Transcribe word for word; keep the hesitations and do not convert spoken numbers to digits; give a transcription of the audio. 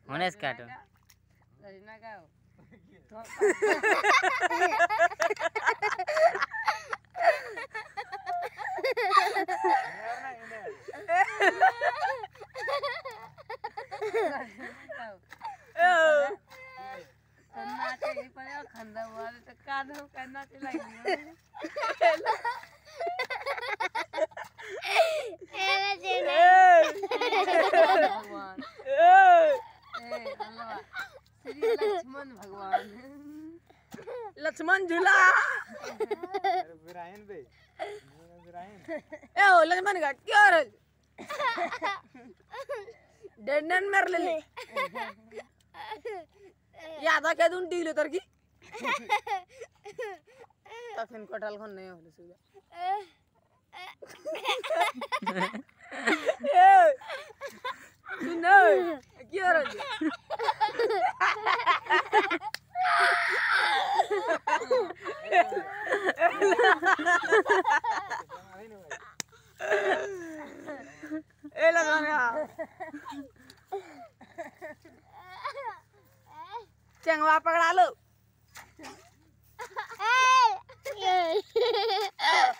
होने से काटो रजना का खंदा वाले तो कादो करना चाहिए भगवान श्री लक्ष्मण भगवान लक्ष्मण झूला विरायन बे विरायन ए ओ लक्ष्मण का क्या रे डंडन मार ले याद आ के दूं डील उतर की तखन कटल खन नहीं होले सुजा ए सुनो क्या रे ए लगाना चंगवा पकड़ा लो